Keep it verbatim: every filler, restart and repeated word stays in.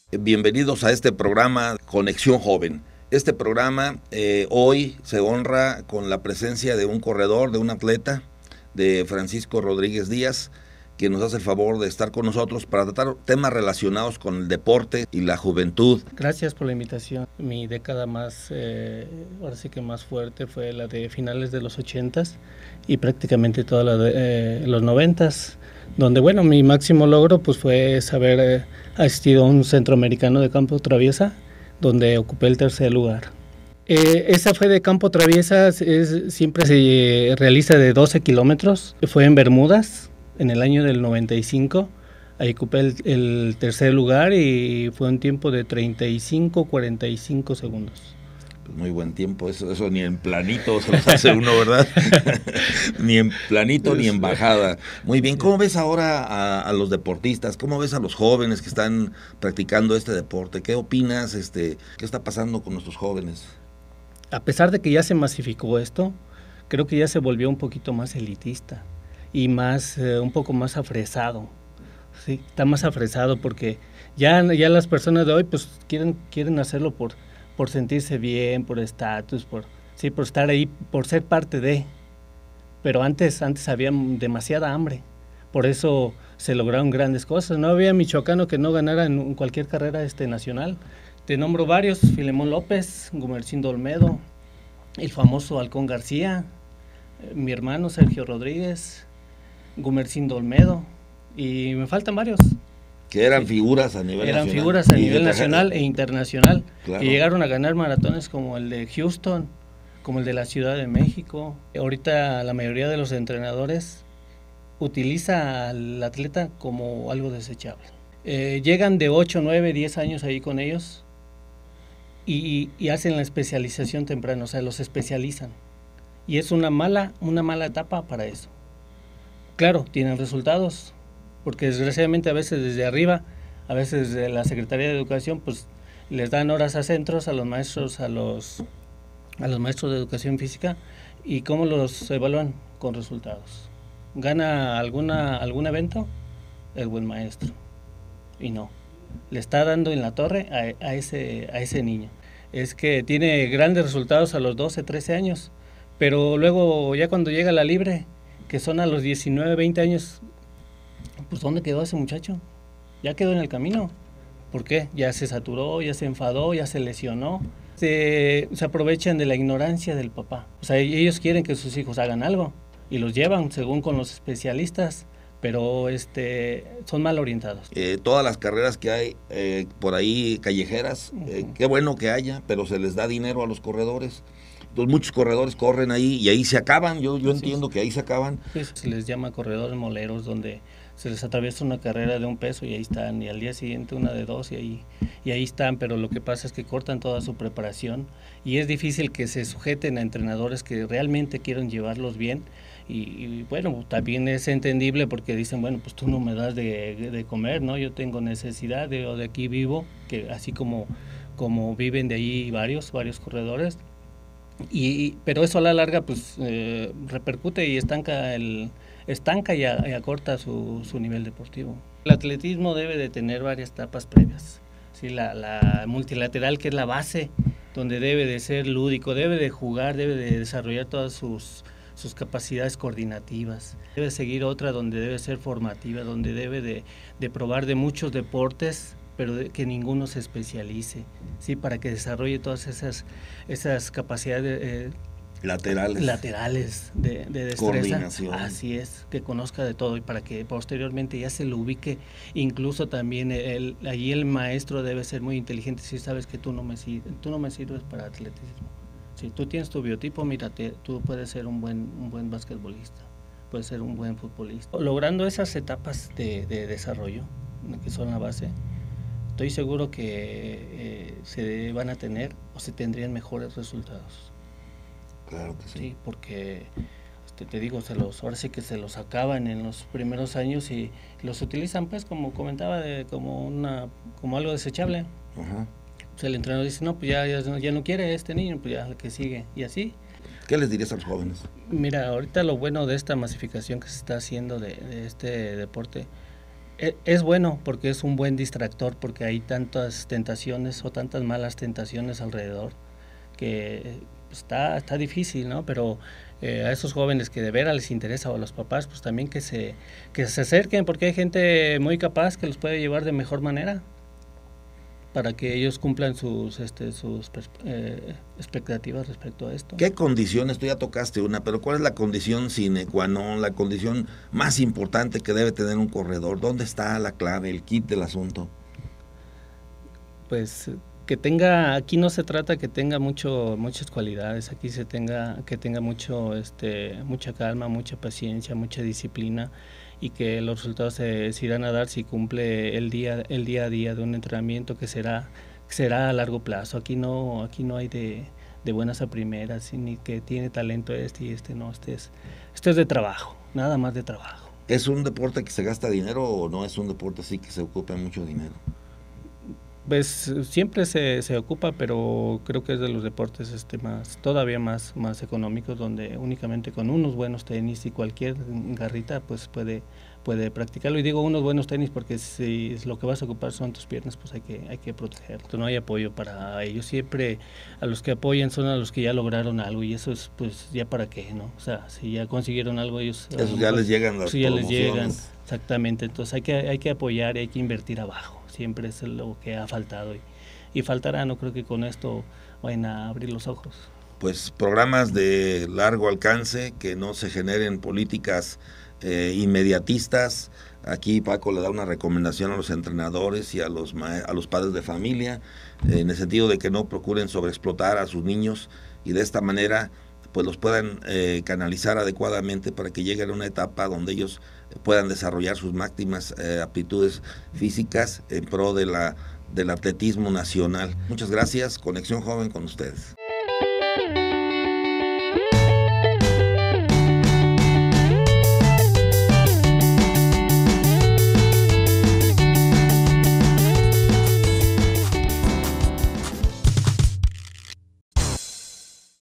Bienvenidos a este programa Conexión Joven. Este programa eh, hoy se honra con la presencia de un corredor, de un atleta, de Francisco Rodríguez Díaz, que nos hace el favor de estar con nosotros para tratar temas relacionados con el deporte y la juventud. Gracias por la invitación. Mi década más, eh, ahora sí que más fuerte fue la de finales de los ochentas y prácticamente toda la de eh, los noventas, donde bueno, mi máximo logro pues fue haber eh, asistido a un centroamericano de campo traviesa, donde ocupé el tercer lugar. Eh, esa fue de campo traviesa, es, siempre se realiza de doce kilómetros, fue en Bermudas, en el año del noventa y cinco, ahí ocupé el, el tercer lugar y fue un tiempo de treinta y cinco a cuarenta y cinco segundos. Pues muy buen tiempo, eso, eso ni en planito se los hace uno, ¿verdad? Ni en planito ni en bajada. Muy bien, ¿cómo ves ahora a, a los deportistas? ¿Cómo ves a los jóvenes que están practicando este deporte? ¿Qué opinas? Este, ¿qué está pasando con nuestros jóvenes? A pesar de que ya se masificó esto, creo que ya se volvió un poquito más elitista y más, eh, un poco más afresado. Sí, está más afresado porque ya, ya las personas de hoy pues quieren, quieren hacerlo por, por sentirse bien, por estatus, por, sí, por estar ahí, por ser parte de. Pero antes, antes había demasiada hambre, por eso se lograron grandes cosas. No había michoacano que no ganara en cualquier carrera este, nacional. Te nombro varios: Filemón López, Gumercindo Olmedo, el famoso Halcón García, mi hermano Sergio Rodríguez, Gumercindo Olmedo, y me faltan varios. Que eran sí. figuras a nivel eran nacional. Eran figuras a nivel nacional e internacional, claro. Y llegaron a ganar maratones como el de Houston, como el de la Ciudad de México. Ahorita la mayoría de los entrenadores utiliza al atleta como algo desechable. Eh, llegan de ocho, nueve, diez años ahí con ellos y, y hacen la especialización temprana, o sea, los especializan. Y es una mala, una mala etapa para eso. Claro, tienen resultados, porque desgraciadamente a veces desde arriba, a veces desde la Secretaría de Educación, pues les dan horas a centros, a los maestros, a los, a los maestros de educación física, y cómo los evalúan con resultados. Gana alguna, algún evento, el buen maestro, y no, le está dando en la torre a, a, ese, a ese niño. Es que tiene grandes resultados a los doce, trece años, pero luego ya cuando llega la libre, que son a los diecinueve, veinte años, pues ¿dónde quedó ese muchacho? Ya quedó en el camino. ¿Por qué? Ya se saturó, ya se enfadó, ya se lesionó. Se, se aprovechan de la ignorancia del papá. O sea, ellos quieren que sus hijos hagan algo y los llevan según con los especialistas, pero este son mal orientados. Eh, todas las carreras que hay eh, por ahí callejeras, eh, uh-huh. Qué bueno que haya, pero se les da dinero a los corredores. Entonces muchos corredores corren ahí y ahí se acaban, yo, yo entiendo que ahí se acaban. Pues se les llama corredores moleros, donde se les atraviesa una carrera de un peso y ahí están, y al día siguiente una de dos y ahí, y ahí están, pero lo que pasa es que cortan toda su preparación y es difícil que se sujeten a entrenadores que realmente quieren llevarlos bien. Y, y bueno, también es entendible porque dicen, bueno, pues tú no me das de, de comer, ¿no? Yo tengo necesidad de, o de aquí vivo, que así como, como viven de ahí varios, varios corredores. Y, pero eso a la larga pues eh, repercute y estanca el estanca y, a, y acorta su, su nivel deportivo. El atletismo debe de tener varias etapas previas. Sí, la, la multilateral, que es la base, donde debe de ser lúdico, debe de jugar, debe de desarrollar todas sus, sus capacidades coordinativas. Debe seguir otra donde debe ser formativa, donde debe de, de probar de muchos deportes, pero de que ninguno se especialice, sí, para que desarrolle todas esas, esas capacidades eh, laterales, laterales de, de destreza. Coordinación. Así es, que conozca de todo y para que posteriormente ya se lo ubique. Incluso también el, allí el maestro debe ser muy inteligente. Si sabes que tú no me sirves, tú no me sirves para atletismo. Si tú tienes tu biotipo, mírate, tú puedes ser un buen, un buen basquetbolista, puedes ser un buen futbolista. Logrando esas etapas de, de desarrollo, que son la base, estoy seguro que eh, se van a tener o se tendrían mejores resultados. Claro que sí. Sí, porque este, te digo, se los, ahora sí que se los acaban en los primeros años y los utilizan, pues, como comentaba, de, como una, como algo desechable. Ajá. O sea, el entrenador dice, no, pues ya, ya, ya no quiere este niño, pues ya el que sigue, y así. ¿Qué les dirías a los jóvenes? Mira, ahorita lo bueno de esta masificación que se está haciendo de, de este deporte Es bueno porque es un buen distractor, porque hay tantas tentaciones o tantas malas tentaciones alrededor que está, está difícil, ¿no? Pero eh, a esos jóvenes que de veras les interesa, o a los papás, pues también que se, que se acerquen, porque hay gente muy capaz que los puede llevar de mejor manera para que ellos cumplan sus, este, sus eh, expectativas respecto a esto. ¿Qué condiciones? Tú ya tocaste una, pero ¿cuál es la condición sine qua non, la condición más importante que debe tener un corredor? ¿Dónde está la clave, el kit del asunto? Pues que tenga, aquí no se trata que tenga mucho, muchas cualidades, aquí se tenga, que tenga mucho, este, mucha calma, mucha paciencia, mucha disciplina, y que los resultados se, se irán a dar si cumple el día, el día a día de un entrenamiento que será, que será a largo plazo. Aquí no, aquí no hay de, de buenas a primeras, ni que tiene talento este y este no, este es, esto es de trabajo, nada más de trabajo. ¿Es un deporte que se gasta dinero o no es un deporte así que se ocupe mucho dinero? Pues siempre se, se ocupa, pero creo que es de los deportes este más todavía más más económicos, donde únicamente con unos buenos tenis y cualquier garrita pues puede puede practicarlo. Y digo unos buenos tenis porque si lo que vas a ocupar son tus piernas, pues hay que hay que protegerlo. No hay apoyo para ellos. Siempre a los que apoyan son a los que ya lograron algo, y eso es pues ya para qué, ¿no? O sea, si ya consiguieron algo ellos, eso ya les llegan las ya les llegan. Exactamente, entonces hay que hay que apoyar y hay que invertir abajo. Siempre es lo que ha faltado y, y faltará, no creo que con esto vayan a abrir los ojos. Pues programas de largo alcance, que no se generen políticas eh, inmediatistas. Aquí Paco le da una recomendación a los entrenadores y a los, a los padres de familia, eh, en el sentido de que no procuren sobreexplotar a sus niños y de esta manera pues los puedan eh, canalizar adecuadamente para que lleguen a una etapa donde ellos puedan desarrollar sus máximas eh, aptitudes físicas en pro de la, del atletismo nacional. Muchas gracias, Conexión Joven con ustedes.